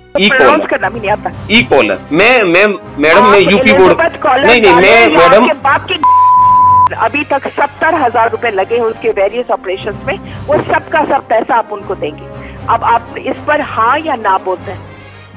Pronounce करना भी नहीं आता। ई कॉलर मैडम मैं यूपी बोर्ड नहीं मैं मैडम बाप की अभी तक 70,000 रुपए लगे हैं उसके वेरियस ऑपरेशंस में, वो सब का सब पैसा आप उनको देंगे। अब आप इस पर हाँ या ना बोलते हैं?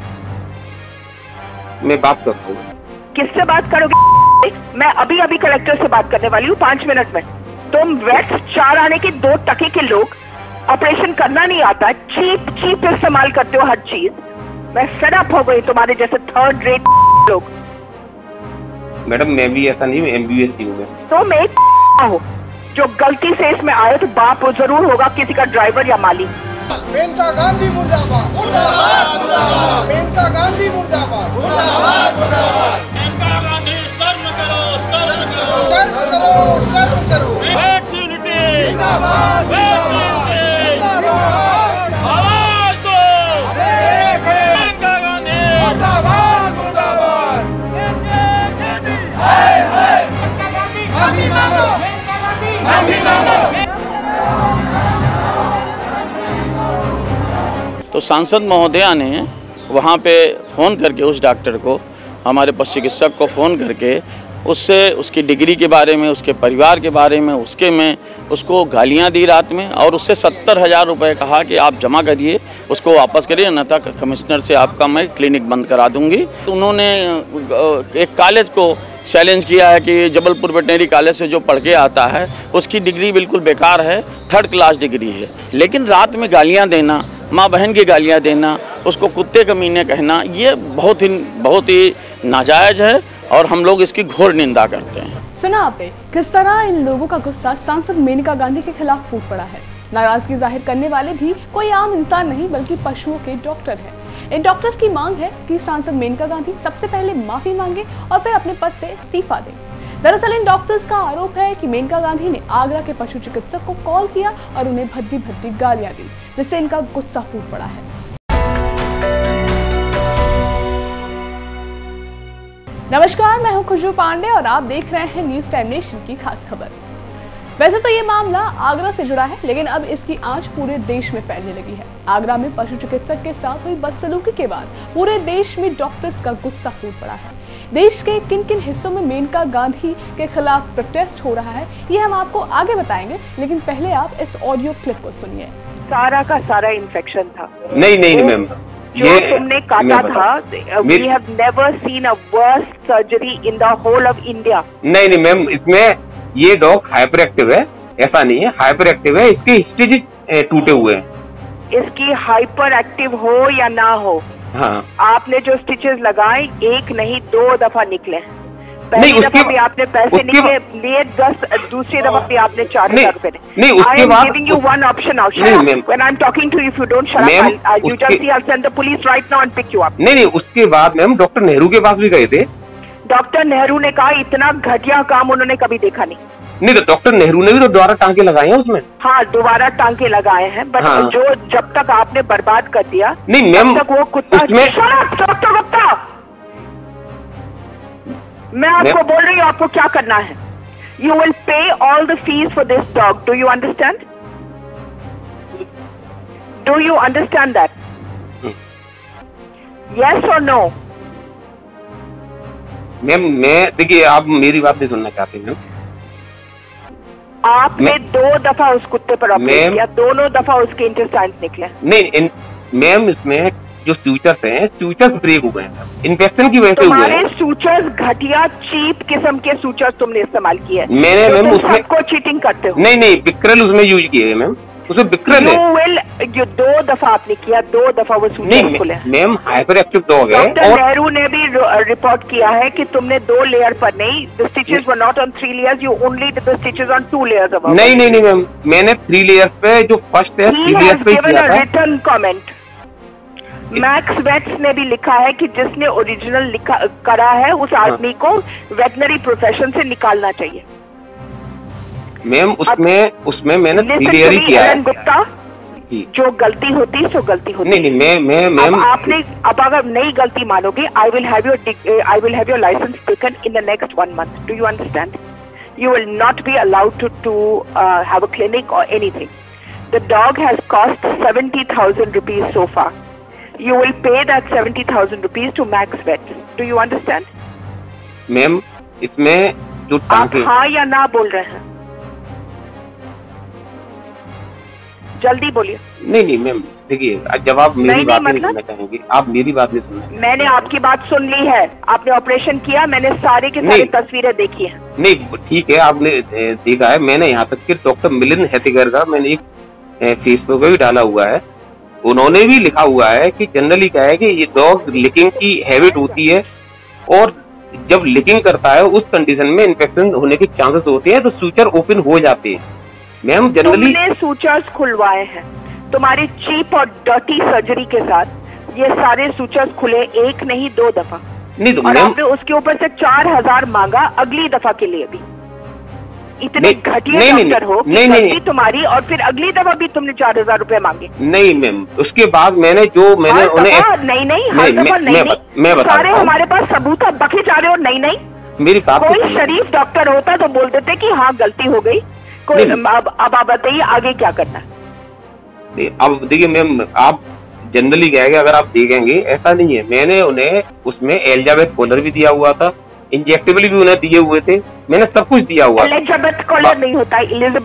मैं बात करता हूँ। किससे बात करोगे? मैं अभी कलेक्टर से बात करने वाली हूँ 5 मिनट में। तुम वेट्स 4 आने के 2 टके के लोग, ऑपरेशन करना नहीं आता, चीप इस्तेमाल करते हो हर चीज। मैं फेड अप हो गई तुम्हारे जैसे 3rd रेट लोग। मैडम मैं भी ऐसा नहीं हूँ, MBBS हूँ मैं। तुम एक हो जो गलती से इसमें आए तो बाप जरूर होगा किसी का ड्राइवर या मालिक। मेनका गांधी मुर्दाबाद, मुर्दाबाद, मुर्दाबाद। मेनका गांधी मुर्दाबाद, मुर्दाबाद, मुर्दाबाद। मेनका गांधी शर्म करो, शर्म करो, शर्म करो, शर्म करो। वेट्स यूनिटी जिंदाबाद, जिंदाबाद। आवाज दो, मेनका गांधी मुर्दाबाद, मुर्दाबाद। हाय हाय मेनका गांधी माफी मांगो, मेनका गांधी माफी मांगो। तो सांसद महोदया ने वहाँ पे फ़ोन करके उस डॉक्टर को, हमारे पशु चिकित्सक को फ़ोन करके उससे उसकी डिग्री के बारे में, उसके परिवार के बारे में, उसको गालियाँ दी रात में, और उससे 70,000 रुपये कहा कि आप जमा करिए, उसको वापस करिए, अन्यथा कमिश्नर से आपका मैं क्लिनिक बंद करा दूंगी। तो उन्होंने एक कॉलेज को चैलेंज किया है कि जबलपुर वेटनरी कॉलेज से जो पढ़ के आता है उसकी डिग्री बिल्कुल बेकार है, 3rd क्लास डिग्री है। लेकिन रात में गालियाँ देना, माँ बहन की गालियाँ देना, उसको कुत्ते कमीने कहना, ये बहुत ही नाजायज़ है और हम लोग इसकी घोर निंदा करते हैं। सुना आपने किस तरह इन लोगों का गुस्सा सांसद मेनका गांधी के खिलाफ फूट पड़ा है। नाराजगी जाहिर करने वाले भी कोई आम इंसान नहीं बल्कि पशुओं के डॉक्टर हैं। इन डॉक्टर्स की मांग है कि सांसद मेनका गांधी सबसे पहले माफी मांगे और फिर अपने पद से इस्तीफा दें। दरअसल इन डॉक्टर्स का आरोप है कि मेनका गांधी ने आगरा के पशु चिकित्सक को कॉल किया और उन्हें भद्दी गालियां दी, जिससे इनका गुस्सा फूट पड़ा है। नमस्कार, मैं हूं खुशबू पांडे और आप देख रहे हैं न्यूज टाइम नेशन की खास खबर। वैसे तो ये मामला आगरा से जुड़ा है, लेकिन अब इसकी आंच पूरे देश में फैलने लगी है। आगरा में पशु चिकित्सक के साथ हुई बदसलूकी के बाद पूरे देश में डॉक्टर्स का गुस्सा फूट पड़ा है। देश के किन किन हिस्सों में मेनका गांधी के खिलाफ प्रोटेस्ट हो रहा है, ये हम आपको आगे बताएंगे, लेकिन पहले आप इस ऑडियो क्लिप को सुनिए। सारा का सारा इन्फेक्शन था। नहीं मैम, जो तुमने काटा था, we have never seen a worse surgery in the whole of India। नहीं मैम, इसमें ये डॉग हाइपर एक्टिव है, ऐसा नहीं है, हाइपर एक्टिव है, इसके स्टिचेस टूटे हुए हैं। इसकी हाइपर एक्टिव हो या ना हो, हाँ, आपने जो स्टिचेस लगाए 1 नहीं 2 दफा निकले। पहली दफा भी आपने पैसे लिए 10, दूसरी दफा भी आपने 4,000 रुपए नहीं, उसके बाद giving you one option now. When I'm talking to you, if you don't shut up, you just see, I'll send the police right now and pick you up. नहीं, उसके बाद मैम डॉक्टर नेहरू के पास भी गए थे। डॉक्टर नेहरू ने कहा इतना घटिया काम उन्होंने कभी देखा नहीं। तो डॉक्टर नेहरू ने भी तो दोबारा टांके लगाए हैं उसमें। हाँ, दोबारा टांके लगाए हैं, बट हाँ। जो जब तक आपने बर्बाद कर दिया, नहीं मैम, तब तक वो कुत्ता डॉक्टर गुप्ता, मैं आपको बोल रही हूँ आपको क्या करना है। You will pay all the fees for this dog. Do you understand? Do you understand that? Yes और नो? मैम मैं देखिए, आप मेरी बात नहीं सुनना चाहते मैम। आपने 2 दफा उस कुत्ते पर ऑपरेट किया, दोनों दफा उसके इंटेस्टाइन्स निकले। नहीं मैम, इसमें जो सूचर्स हैं, सूचर्स ब्रेक हो गए हैं, इन्फेक्शन की वजह से हुए हैं। तुम्हारे सूचर्स घटिया चीप किस्म के सूचर्स तुमने इस्तेमाल किए। मैंने मैम उसमें सबको चीटिंग करते हो। नहीं बिक्रल उसमें यूज किए हैं मैम, उसमें बिक्रल है। जो 2 दफा आपने किया, 2 दफा वो सूचर्स खुले। मैम हाइपर एक्टिव डॉग है। डॉक्टर नेहरू ने भी रिपोर्ट किया है कि तुमने 2 लेयर पर नहीं, the stitches were not on 3 layers, you only did the stitches on 2 layers above। नहीं मैम, मैंने 3 लेयर्स पे, जो फर्स्ट है 3 लेयर्स पे किया था। रिटर्न कमेंट मैक्स वेट्स ने भी लिखा है कि जिसने ओरिजिनल करा है उस आदमी को वेटनरी प्रोफेशन से निकालना चाहिए। मैम उसमें मैंने 3 लेयर ही किया है। गुप्ता, जो गलती होती सो गलती होती। नहीं मैम, आपने अब अगर नई गलती मानोगे, I will have your license taken in the next 1 month. Do you understand? You will not be allowed to have a clinic or anything. The dog has cost 70,000 rupees so far. You will pay that 70,000 rupees to Max Vet. Do you understand? Ma'am इसमें जो आप टांके, हाँ या ना बोल रहे हैं? जल्दी बोलिए। नहीं मैम देखिए, जब आप मेरी बात नहीं सुनना चाहेंगे, आप मेरी बात नहीं सुनना। मैंने आपकी बात सुन ली है, आपने ऑपरेशन किया, मैंने सारे के सारे तस्वीरें देखी है। नहीं ठीक है, आपने देखा है, मैंने यहाँ तक कि डॉक्टर मिलिंद हेतिगर का मैंने एक फेसबुक पे भी डाला हुआ है, उन्होंने भी लिखा हुआ है कि जनरली क्या है कि ये डॉग लिकिंग की हैबिट होती है और जब लिकिंग करता है उस कंडीशन में इन्फेक्शन होने के चांसेस होते हैं, तो सूचर ओपन हो जाते हैं। मैम जनरली तुमने सूचर्स खुलवाए हैं, तुम्हारी चीप और डर्टी सर्जरी के साथ ये सारे सूचर्स खुले, एक नहीं 2 दफा। नहीं तो और आपने उसके ऊपर से 4,000 मांगा अगली दफा के लिए भी। इतने घटिया डॉक्टर हो कि गलती तुम्हारी, और फिर अगली दफा भी तुमने 4,000 रुपए मांगे। नहीं मैम, उसके बाद मैंने जो मैंने उन्हें हर दफा नहीं, सारे हमारे पास सबूत है, बके जा रहे हो। नहीं मेरी बात, कोई शरीफ डॉक्टर होता तो बोल देते कि हाँ गलती हो गई, कोई। अब आप बताइए आगे क्या करना है। अब देखिए मैम, आप जनरली क्या है कि अगर आप देखेंगे ऐसा नहीं है, मैंने उन्हें उसमें एलिजाबेथ कॉलर भी दिया हुआ था, इंजेक्टेबल भी उन्हें दिए हुए थे, मैंने सब कुछ दिया हुआ। एलिजाबेथ कॉलर नहीं होता,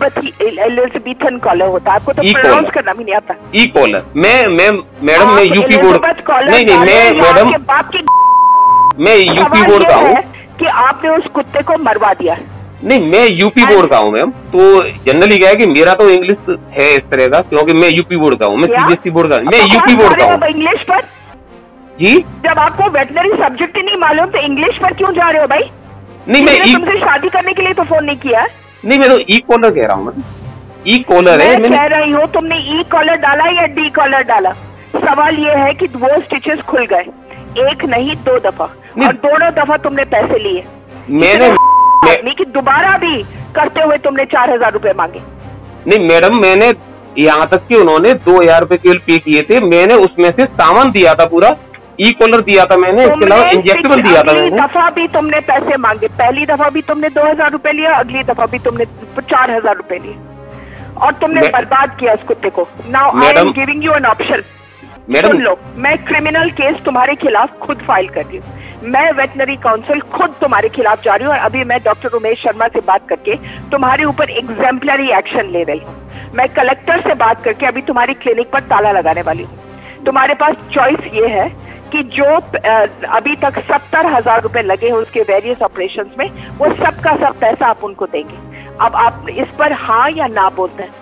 एलिजाबेथन कॉलर होता है, आपको तो प्रोनाउंस करना भी नहीं आता। ई कॉलर, मैडम मैं यूपी बोर्ड, नहीं मैडम बाप की, मैं यूपी बोर्ड का हूँ कि आपने उस कुत्ते को मरवा दिया। नहीं, मैं यूपी बोर्ड का हूँ मैम, तो जनरली क्या है कि मेरा तो इंग्लिश है इस तरह का, क्योंकि मैं यूपी बोर्ड का हूँ, मैं सीबीएसई बोर्ड का, मैं यूपी बोर्ड का हूँ। इंग्लिश पर जी, जब आपको वेटनरी सब्जेक्ट ही नहीं मालूम तो इंग्लिश पर क्यों जा रहे हो भाई? नहीं मैं तुमसे शादी करने के लिए तो फोन नहीं किया। नहीं मैं तो ई कॉलर कह रहा हूँ, ई कॉलर है। मैं कह रही हूँ तुमने ई कॉलर डाला या डी कॉलर डाला? सवाल ये है कि वो स्टिचेस खुल गए, एक नहीं 2 दफा, और दोनों दफा तुमने पैसे लिए। मैंने कि दोबारा भी करते हुए तुमने 4,000 रुपए मांगे। नहीं मैडम, मैंने यहाँ तक कि उन्होंने 2,000 रुपए केवल पे किए थे, मैंने उसमें से सामान दिया था, पूरा ई कॉलर दिया था मैंने, इसके अलावा इंजेक्टेबल दिया था मैंने। दफा भी तुमने पैसे मांगे, पहली दफा भी तुमने 2,000 रुपए लिया, अगली दफा भी तुमने 4,000 रुपए लिए, और तुमने बर्बाद किया उस कुत्ते को। Now I am giving you an option. सुन लो, मैं क्रिमिनल केस तुम्हारे खिलाफ खुद फाइल कर रही हूँ, मैं वेटनरी काउंसिल खुद तुम्हारे खिलाफ जा रही हूँ, और अभी मैं डॉक्टर उमेश शर्मा से बात करके तुम्हारे ऊपर एग्जाम्पलरी एक्शन ले रही हूँ। मैं कलेक्टर से बात करके अभी तुम्हारी क्लिनिक पर ताला लगाने वाली हूँ। तुम्हारे पास चॉइस ये है कि जो अभी तक 70,000 रुपए लगे हैं उसके वेरियस ऑपरेशंस में, वो सब का सब पैसा आप उनको देंगे। अब आप इस पर हाँ या ना बोलते हैं?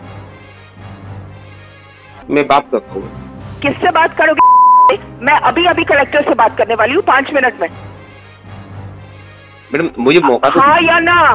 मैं बात करता हूँ। किससे बात करोगे? मैं अभी कलेक्टर से बात करने वाली हूँ 5 मिनट में। मैडम मुझे मौका तो हाँ या ना?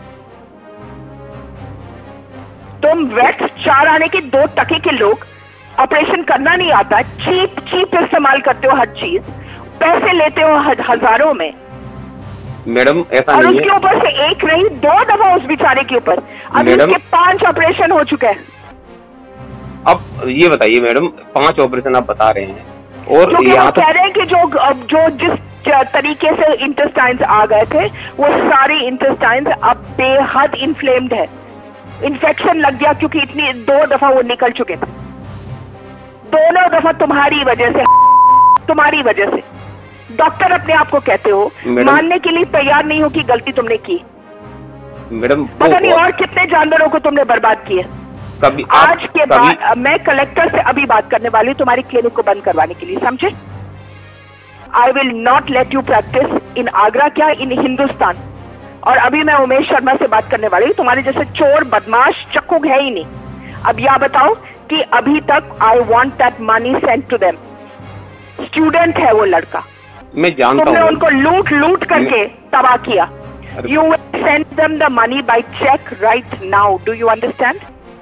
तुम वेट 4 आने के 2 टके के लोग, ऑपरेशन करना नहीं आता, चीप इस्तेमाल करते हो हर चीज, पैसे लेते हो हजारों में। मैडम ऐसा और नहीं है, उसके ऊपर से एक नहीं 2 दफा उस बेचारे के ऊपर, अभी उसके 5 ऑपरेशन हो चुके हैं। अब ये बताइए मैडम, 5 ऑपरेशन आप बता रहे हैं, और यहाँ कह रहे हैं कि जो जिस तरीके से इंटेस्टाइन्स आ गए थे, वो सारे इंटेस्टाइन्स अब बेहद इन्फ्लेम्ड है, इन्फेक्शन लग गया, क्योंकि इतनी 2 दफा वो निकल चुके थे। दोनों दफा तुम्हारी वजह से। डॉक्टर अपने आप को कहते हो, मानने के लिए तैयार नहीं हो कि गलती तुमने की। मैडम पता नहीं और कितने जानवरों को तुमने बर्बाद किए। आज के बाद मैं कलेक्टर से अभी बात करने वाली हूँ तुम्हारी क्लिनिक को बंद करवाने के लिए, समझे? I will not let you practice in Agra, क्या इन हिंदुस्तान। और अभी मैं उमेश शर्मा से बात करने वाली हूँ, तुम्हारे जैसे चोर बदमाश चक्कू है ही नहीं। अब यह बताओ कि अभी तक I want that money send to them. Student है वो लड़का, मैं जानता हूँ, तुमने उनको लूट करके तबाह किया। You will send them the money by cheque right now. Do you understand?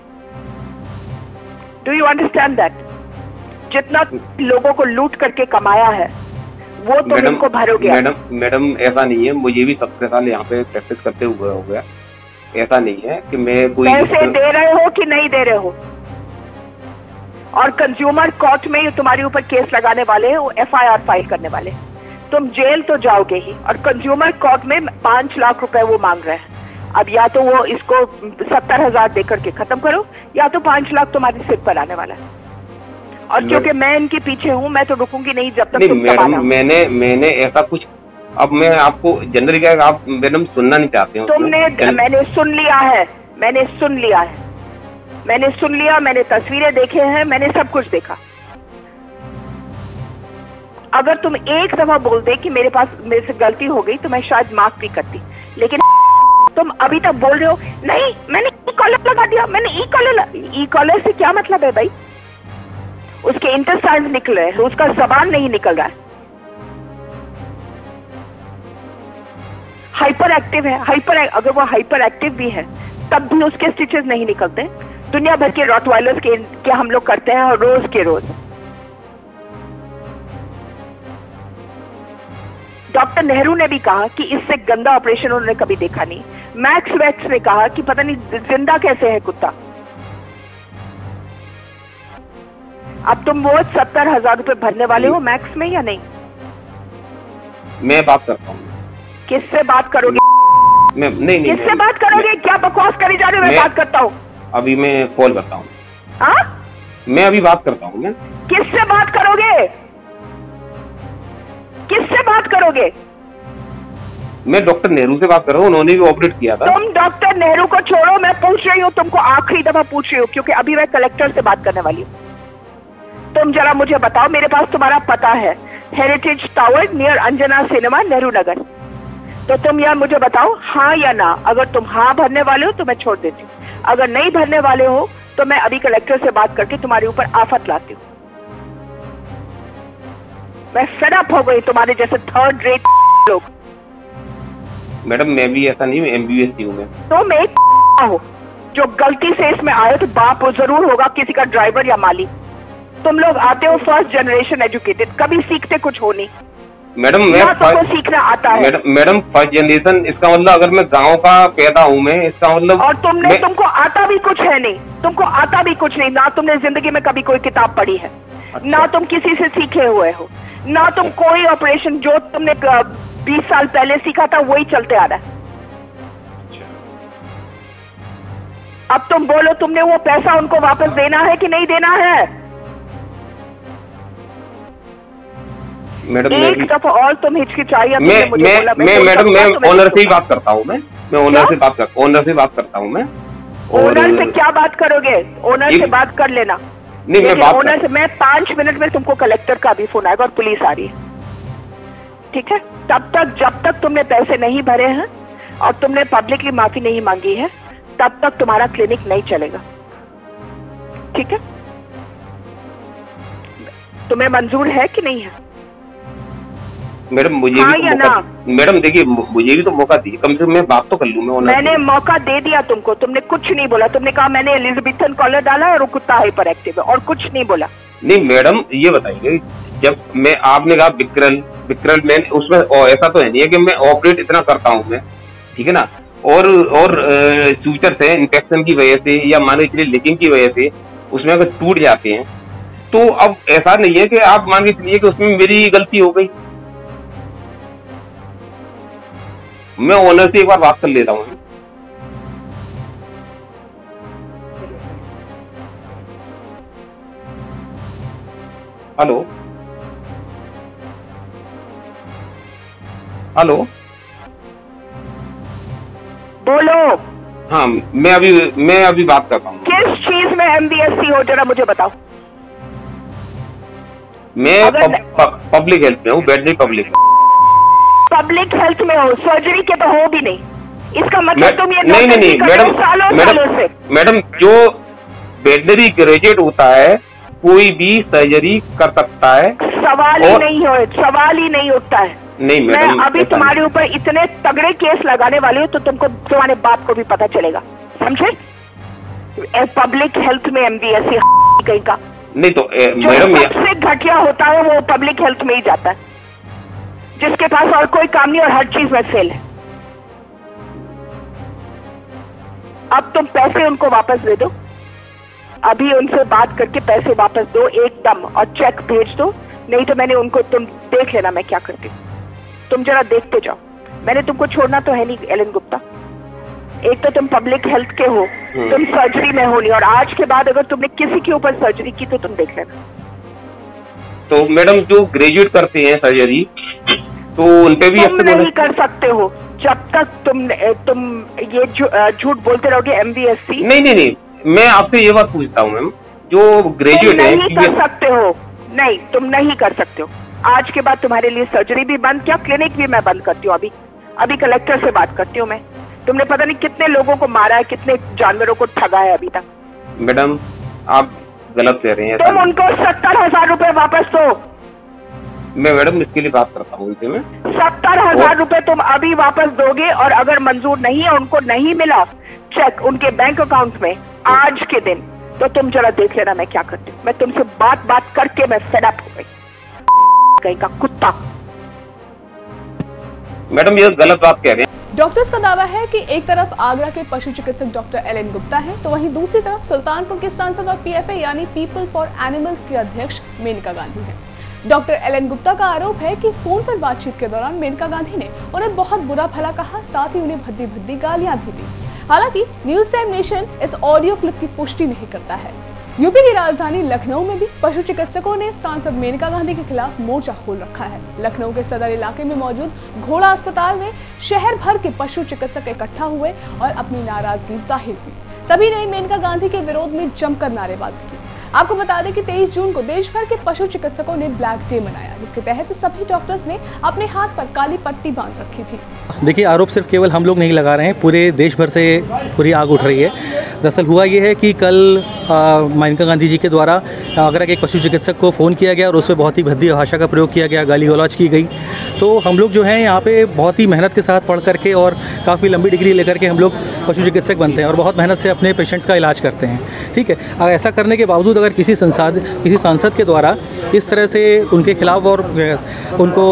Do you understand that? जितना लोगों को लूट करके कमाया है वो तुम उनको भरोगे। मैडम ऐसा नहीं है, मुझे भी 17 साल यहाँ पे प्रैक्टिस करते हुए हो गया। ऐसा नहीं है कि मैं कोई पैसे दे रहे हो कि नहीं दे रहे हो। और कंज्यूमर कोर्ट में तुम्हारे ऊपर केस लगाने वाले हैं, वो FIR फाइल करने वाले। तुम जेल तो जाओगे ही, और कंज्यूमर कोर्ट में 5 लाख रुपए वो मांग रहे हैं। अब या तो वो इसको 70,000 देकर के खत्म करो, या तो 5 लाख तुम्हारे सिर पर आने वाला है। और क्योंकि मैं इनके पीछे हूँ, मैं तो रुकूंगी नहीं जब तक नहीं तुम मैडम, मैंने ऐसा कुछ, अब मैं आपको जनरली क्या, आप मैडम सुनना नहीं चाहते हो? मैंने सुन लिया है, मैंने सुन लिया, मैंने तस्वीरें देखे हैं, मैंने सब कुछ देखा। अगर तुम एक दफा बोल दे कि मेरे से गलती हो गई तो मैं शायद माफ भी करती, लेकिन तुम अभी तक बोल रहे हो नहीं मैंने ई कॉलर लगा दिया, मैंने ई कॉलर से क्या मतलब है भाई? उसके इंटेस्टाइन्स निकल रहे हैं, उसका जबान नहीं निकल रहा है। हाइपर एक्टिव है, अगर वो हाइपर एक्टिव भी है तब भी उसके स्टिचेस नहीं निकलते। दुनिया भर के रॉटवाइलर्स के हम लोग करते हैं और रोज के रोज। डॉक्टर नेहरू ने भी कहा कि इससे गंदा ऑपरेशन उन्होंने कभी देखा नहीं। मैक्स वैक्स ने कहा कि पता नहीं जिंदा कैसे है कुत्ता। अब तुम वो 70,000 रुपए भरने वाले हो मैक्स में या नहीं? मैं बात करता हूँ। किससे बात करोगे? नहीं किससे बात करोगे? क्या बकवास करी जा रहे हो? मैं बात करता हूँ, अभी मैं कॉल करता हूँ। हाँ, मैं अभी बात करता हूँ। मैं किससे बात करोगे? किससे बात करोगे? मैं डॉक्टर नेहरू से बात कर रहा हूँ, उन्होंने भी ऑपरेट किया था। तुम डॉक्टर नेहरू को छोड़ो, मैं पूछ रही हूँ तुमको, आखिरी दफा पूछ रही हूँ, क्योंकि अभी मैं कलेक्टर से बात करने वाली हूँ। तुम जरा मुझे बताओ, मेरे पास तुम्हारा पता है, heritage tower near Anjana cinema, Nehru Nagar. तो तुम यार मुझे बताओ हाँ या ना। अगर तुम हाँ भरने वाले हो तो मैं छोड़ देती हूँ, अगर नहीं भरने वाले हो तो मैं अभी कलेक्टर से बात करके तुम्हारे ऊपर आफत लाती हूँ। मैं फेड अप हो गई तुम्हारे जैसे थर्ड रेट लोग। मैडम मैं भी ऐसा नहीं, MBBS हूँ मैं। तुम एक हो जो गलती से इसमें आए, तो बाप जरूर होगा किसी का ड्राइवर या माली। तुम लोग आते हो फर्स्ट जनरेशन एजुकेटेड, कभी सीखते कुछ हो नहीं। मैडम मैं तुमको सीखना आता है। मैडम फर्स्ट जनरेशन, इसका मतलब अगर मैं गांव का पैदा हूँ मैं, इसका मतलब। और तुमको आता भी कुछ है नहीं, तुमको आता भी कुछ नहीं। ना तुमने जिंदगी में कभी कोई किताब पढ़ी है, अच्छा। ना तुम किसी से सीखे हुए हो, ना तुम कोई ऑपरेशन जो तुमने 20 साल पहले सीखा था वही चलते आ रहा है। अब तुम बोलो, तुमने वो पैसा उनको वापस देना है कि नहीं देना है? मैडम एक दफा और तुम हिचकिचाई। मैडम मैं ओनर से ही बात करता हूँ। मैं ओनर से बात करता हूँ। मैं ओनर से क्या बात करोगे? ओनर से बात कर लेना। नहीं, मैं बात ओनर से मैं 5 मिनट में तुमको कलेक्टर का भी फोन आएगा और पुलिस आ रही है, ठीक है? तब तक, जब तक तुमने पैसे नहीं भरे हैं और तुमने पब्लिकली माफी नहीं मांगी है, तब तक तुम्हारा क्लिनिक नहीं चलेगा, ठीक है? तुम्हें मंजूर है कि नहीं है? मैडम मुझे हाँ भी तो मैडम देखिए, मुझे भी तो मौका दीजिए, कम से कम मैं बात तो कर लूँ। मैंने मौका दे दिया तुमको, तुमने कुछ नहीं बोला। तुमने कहा मैंने एलिजाबेथन कॉलर डाला और वो कुत्ता हाइपर एक्टिव है, और कुछ नहीं बोला। नहीं मैडम ये बताइए, जब मैं आपने कहा विक्रल मैं उसमें ऐसा तो है नहीं है कि मैं ऑपरेट इतना करता हूँ मैं, ठीक है ना? और सूचर से इन्फेक्शन की वजह से या मान लीजिए लीकिंग की वजह से उसमें अगर टूट जाते हैं, तो अब ऐसा नहीं है कि आप मान के चलिए कि उसमें मेरी गलती हो गई। मैं ओनर से एक बार बात कर लेता हूँ। हेलो हेलो, बोलो। हाँ मैं अभी बात करता हूँ। किस चीज में MBSC हो जरा मुझे बताओ। मैं पब्लिक हेल्थ में हूँ, वेटरनरी पब्लिक हेल्थ में हो, सर्जरी के तो हो भी नहीं। इसका मतलब तुम ये नहीं मैडम जो वेटरनरी ग्रेजुएट होता है कोई भी सर्जरी कर सकता है। सवाल ही नहीं उठता है। नहीं मैडम, मैं अभी तुम्हारे ऊपर इतने तगड़े केस लगाने वाली हूँ तो तुमको, तुम्हारे बाप को भी पता चलेगा, समझे? पब्लिक हेल्थ में MBSC कहीं का नहीं तो मैडम, सबसे घटिया होता है वो पब्लिक हेल्थ में ही जाता है, जिसके पास और कोई काम नहीं और हर चीज में फेल है। अब तुम पैसे उनको वापस दे दो, अभी उनसे बात करके पैसे वापस दो एकदम, और चेक भेज दो। नहीं तो मैंने उनको, तुम देख लेना मैं क्या करती हूँ, तुम जरा देखते जाओ। मैंने तुमको छोड़ना तो है नहीं एलन गुप्ता। एक तो तुम पब्लिक हेल्थ के हो, तुम सर्जरी में हो नहीं, और आज के बाद अगर तुमने किसी के ऊपर सर्जरी की तो तुम देख लेना। तो मैडम जो ग्रेजुएट करते हैं सर्जरी तो उन पे भी तुम नहीं कर सकते हो जब तक तुम ये झूठ बोलते रहोगे MBSc। नहीं, मैं आपसे ये बात पूछता हूँ मैम, जो ग्रेजुएट है नहीं कर सकते हो, नहीं तुम नहीं कर सकते हो। आज के बाद तुम्हारे लिए सर्जरी भी बंद, क्या क्लिनिक भी मैं बंद करती हूँ। अभी कलेक्टर से बात करती हूँ मैं। तुमने पता नहीं कितने लोगों को मारा है, कितने जानवरों को ठगा है अभी तक। मैडम आप गलत कह रहे हैं। तुम उनको 70,000 रुपए वापस दो। मैं मैडम इसके लिए बात करता हूँ इनसे। मैं 70,000 रुपए तुम अभी वापस दोगे, और अगर मंजूर नहीं है, उनको नहीं मिला चेक उनके बैंक अकाउंट में आज के दिन, तो तुम जरा देख लेना मैं क्या करती हूँ। मैं तुमसे बात करके मैं फेड अप हो गई, कहीं का कुत्ता। मैडम ये गलत बात कह रहे हैं। डॉक्टर्स का दावा है कि एक तरफ आगरा के पशु चिकित्सक डॉक्टर एलन गुप्ता हैं, तो वहीं दूसरी तरफ सुल्तानपुर के सांसद और PFA यानी पीपल फॉर एनिमल्स के अध्यक्ष मेनका गांधी हैं। डॉक्टर एलन गुप्ता का आरोप है कि फोन पर बातचीत के दौरान मेनका गांधी ने उन्हें बहुत बुरा भला कहा, साथ ही उन्हें भद्दी गालियां भी दी। हालांकि न्यूज टाइम नेशन इस ऑडियो क्लिप की पुष्टि नहीं करता है। यूपी की राजधानी लखनऊ में भी पशु चिकित्सकों ने सांसद मेनका गांधी के खिलाफ मोर्चा खोल रखा है। लखनऊ के सदर इलाके में मौजूद घोड़ा अस्पताल में शहर भर के पशु चिकित्सक इकट्ठा हुए और अपनी नाराजगी जाहिर की। सभी ने मेनका गांधी के विरोध में जमकर नारेबाजी की। आपको बता दें कि 23 जून को देश भर के पशु चिकित्सकों ने ब्लैक डे मनाया, जिसके तहत सभी डॉक्टर्स ने अपने हाथ पर काली पट्टी बांध रखी थी। देखिए, आरोप सिर्फ केवल हम लोग नहीं लगा रहे हैं, पूरे देश भर से पूरी आग उठ रही है। दरअसल हुआ ये है कि कल मेनका गांधी जी के द्वारा आगरा के एक पशु चिकित्सक को फ़ोन किया गया और उस पर बहुत ही भद्दी भाषा का प्रयोग किया गया, गाली गलौज की गई। तो हम लोग जो हैं यहाँ पे बहुत ही मेहनत के साथ पढ़ करके और काफ़ी लंबी डिग्री लेकर के हम लोग पशु चिकित्सक बनते हैं और बहुत मेहनत से अपने पेशेंट्स का इलाज करते हैं, ठीक है। ऐसा करने के बावजूद अगर किसी सांसद के द्वारा इस तरह से उनके खिलाफ और उनको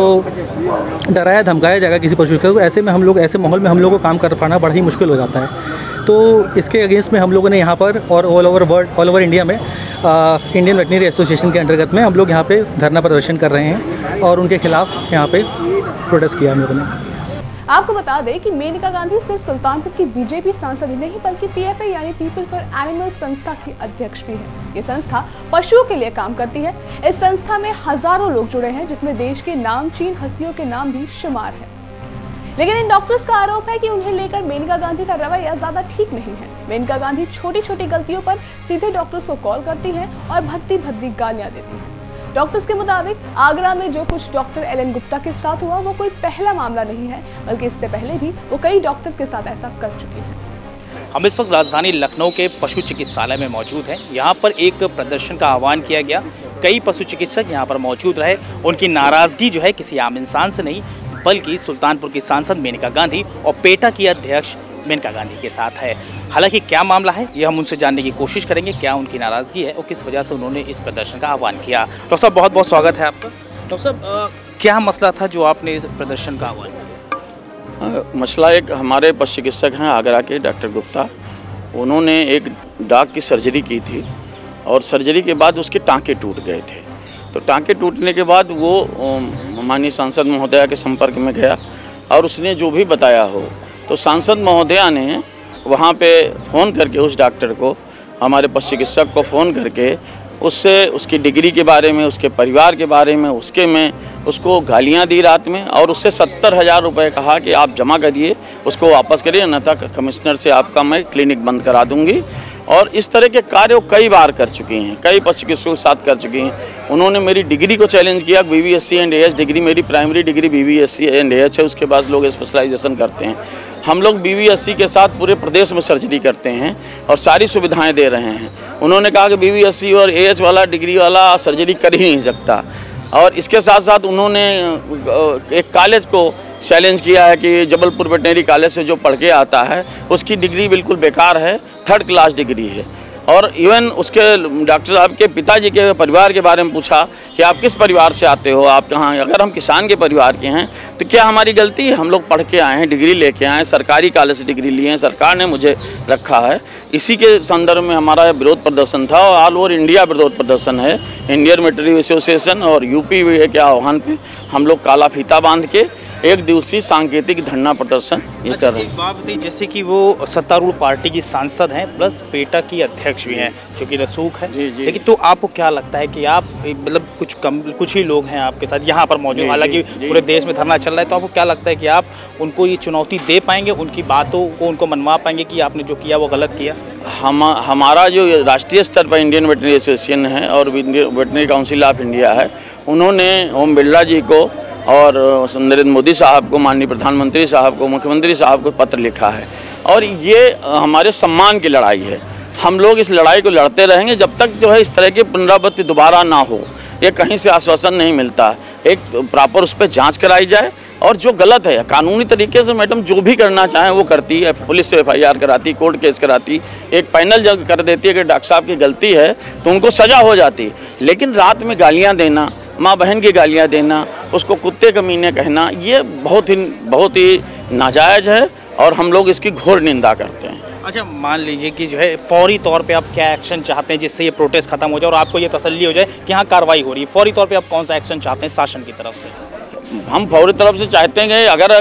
डराया धमकाया जाएगा किसी पशु चिकित्सक को, ऐसे में हम लोग ऐसे माहौल में हम लोग को काम कर पाना बड़ा ही मुश्किल हो जाता है। तो इसके अगेंस्ट में हम लोगों ने यहाँ पर और ऑल ओवर इंडिया में इंडियन वेटनरी एसोसिएशन के अंतर्गत में हम लोग यहाँ पे धरना प्रदर्शन कर रहे हैं और उनके खिलाफ यहाँ पे प्रोटेस्ट किया हम लोगों ने। आपको बता दें कि मेनका गांधी सिर्फ सुल्तानपुर की बीजेपी सांसद ही नहीं बल्कि PFA यानी पीपल फॉर एनिमल्स संस्था की अध्यक्ष भी है। ये संस्था पशुओं के लिए काम करती है। इस संस्था में हजारों लोग जुड़े हैं, जिसमें देश के नामचीन हस्तियों के नाम भी शुमार है। लेकिन इन डॉक्टर्स का आरोप है कि उन्हें लेकर मेनका गांधी का रवैया ज्यादा ठीक नहीं है। मेनका गांधी छोटी छोटी गलतियों पर सीधे डॉक्टर्स को कॉल करती हैं और भद्दी गालियां देती हैं। डॉक्टर्स के मुताबिक आगरा में जो कुछ डॉक्टर एलन गुप्ता के साथ हुआ वो कोई पहला मामला नहीं है, बल्कि इससे पहले भी वो कई डॉक्टर्स के साथ ऐसा कर चुके हैं। हम इस वक्त राजधानी लखनऊ के पशु चिकित्सालय में मौजूद हैं। यहाँ पर एक प्रदर्शन का आह्वान किया गया। कई पशु चिकित्सक यहाँ पर मौजूद रहे। उनकी नाराजगी जो है किसी आम इंसान से नहीं बल्कि सुल्तानपुर की सांसद मेनका गांधी और पेटा की अध्यक्ष मेनका गांधी के साथ है। हालांकि क्या मामला है ये हम उनसे जानने की कोशिश करेंगे, क्या उनकी नाराजगी है और किस वजह से उन्होंने इस प्रदर्शन का आह्वान किया। डॉक्टर साहब बहुत बहुत स्वागत है आपका। डॉक्टर साहब क्या मसला था जो आपने इस प्रदर्शन का आह्वान किया? मसला एक हमारे पशु चिकित्सक हैं आगरा के डॉक्टर गुप्ता, उन्होंने एक डॉग की सर्जरी की थी और सर्जरी के बाद उसके टाँके टूट गए थे। तो टाँके टूटने के बाद वो माननीय सांसद महोदया के संपर्क में गया और उसने जो भी बताया हो, तो सांसद महोदया ने वहाँ पे फ़ोन करके उस डॉक्टर को, हमारे पशु चिकित्सक को फ़ोन करके उससे उसकी डिग्री के बारे में, उसके परिवार के बारे में, उसको गालियाँ दी रात में और उससे 70,000 रुपये कहा कि आप जमा करिए, उसको वापस करिए, अन्यथा कमिश्नर से आपका मैं क्लिनिक बंद करा दूँगी। और इस तरह के कार्य कई बार कर चुकी हैं, कई पशु चिकित्सकों के साथ कर चुकी हैं। उन्होंने मेरी डिग्री को चैलेंज किया। BBSc एंड AH डिग्री, मेरी primary degree BBSc and AH है, उसके बाद लोग स्पेशलाइजेशन करते हैं। हम लोग BBSc के साथ पूरे प्रदेश में सर्जरी करते हैं और सारी सुविधाएं दे रहे हैं। उन्होंने कहा कि BBSc और AH वाला डिग्री वाला सर्जरी कर ही नहीं सकता। और इसके साथ साथ उन्होंने एक कॉलेज को चैलेंज किया है कि जबलपुर वेटनरी कॉलेज से जो पढ़ के आता है उसकी डिग्री बिल्कुल बेकार है, 3rd क्लास डिग्री है। और इवन उसके डॉक्टर साहब के पिताजी के परिवार के बारे में पूछा कि आप किस परिवार से आते हो, आप कहाँ? अगर हम किसान के परिवार के हैं तो क्या हमारी गलती है? हम लोग पढ़ के आए हैं, डिग्री लेके आए हैं, सरकारी कॉलेज से डिग्री लिए हैं, सरकार ने मुझे रखा है। इसी के संदर्भ में हमारा विरोध प्रदर्शन था और ऑल ओवर इंडिया विरोध प्रदर्शन है। इंडियन वेटनरी एसोसिएशन और यूपी के आह्वान पे हम लोग काला फीता बांध के एक दिवसीय सांकेतिक धरना प्रदर्शन ये कर रहे हैं। एक बात बताइए, जैसे कि वो सत्तारूढ़ पार्टी की सांसद हैं प्लस पेटा की अध्यक्ष भी हैं जो कि रसूख है, लेकिन तो आपको क्या लगता है कि आप मतलब कुछ ही लोग हैं आपके साथ यहाँ पर मौजूद, हालांकि पूरे देश में धरना चल रहा है, तो आपको क्या लगता है कि आप उनको ये चुनौती दे पाएंगे, उनकी बातों को उनको मनवा पाएंगे कि आपने जो किया वो गलत किया? हमारा जो राष्ट्रीय स्तर पर इंडियन वेटनरी एसोसिएशन है और वेटनरी काउंसिल ऑफ इंडिया है, उन्होंने ओम बिरला जी को और नरेंद्र मोदी साहब को, माननीय प्रधानमंत्री साहब को, मुख्यमंत्री साहब को पत्र लिखा है और ये हमारे सम्मान की लड़ाई है। हम लोग इस लड़ाई को लड़ते रहेंगे जब तक जो है इस तरह की पुनरावृत्ति दोबारा ना हो। ये कहीं से आश्वासन नहीं मिलता, एक प्रॉपर उस पर जाँच कराई जाए और जो गलत है कानूनी तरीके से मैडम जो भी करना चाहें वो करती है, पुलिस से FIR कराती, कोर्ट केस कराती, एक पैनल जब कर देती है कि डॉक्टर साहब की गलती है तो उनको सज़ा हो जाती। लेकिन रात में गालियां देना, माँ बहन की गालियां देना, उसको कुत्ते कमीने कहना, ये बहुत ही नाजायज़ है और हम लोग इसकी घोर निंदा करते हैं। अच्छा, मान लीजिए कि जो है फौरी तौर पे आप क्या एक्शन चाहते हैं जिससे ये प्रोटेस्ट खत्म हो जाए और आपको ये तसल्ली हो जाए कि हाँ कार्रवाई हो रही है? फौरी तौर पे आप कौन सा एक्शन चाहते हैं शासन की तरफ से? हम फौरी तरफ से चाहते हैं कि अगर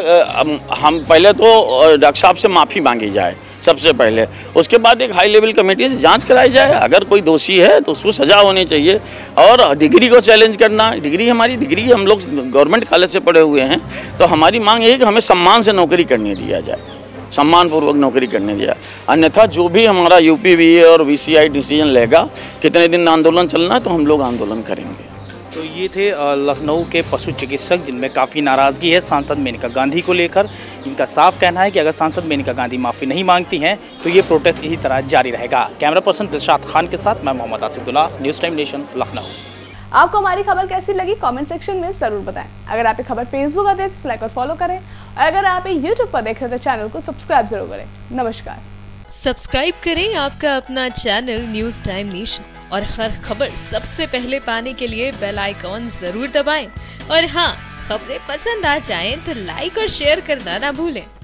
हम पहले तो डॉक्टर साहब से माफ़ी मांगी जाए सबसे पहले, उसके बाद एक हाई लेवल कमेटी से जांच कराई जाए, अगर कोई दोषी है तो उसको सज़ा होनी चाहिए। और डिग्री को चैलेंज करना, हमारी डिग्री हम लोग गवर्नमेंट कॉलेज से पढ़े हुए हैं, तो हमारी मांग ये है कि हमें सम्मान से नौकरी करने दिया जाए, सम्मानपूर्वक नौकरी करने दिया। अन्यथा जो भी हमारा UPVA और VCI डिसीजन लेगा, कितने दिन आंदोलन चलना है तो हम लोग आंदोलन करेंगे। तो ये थे लखनऊ के पशु चिकित्सक जिनमें काफ़ी नाराज़गी है सांसद मेनका गांधी को लेकर। इनका साफ कहना है कि अगर सांसद मेनका गांधी माफ़ी नहीं मांगती हैं तो ये प्रोटेस्ट इसी तरह जारी रहेगा। कैमरा पर्सन दिलशाद खान के साथ मैं Mohammad Asifullah, news time nation, Lucknow. आपको हमारी खबर कैसी लगी कमेंट सेक्शन में जरूर बताएं। अगर आप ये खबर फेसबुक आते हैं तो लाइक और फॉलो करें, और अगर आप यूट्यूब पर देख रहे हैं तो चैनल को सब्सक्राइब जरूर करें। नमस्कार। सब्सक्राइब करें आपका अपना चैनल न्यूज़ टाइम नेशन और हर खबर सबसे पहले पाने के लिए बेल आइकॉन जरूर दबाएं। और हाँ, खबरें पसंद आ जाएं तो लाइक और शेयर करना ना भूलें।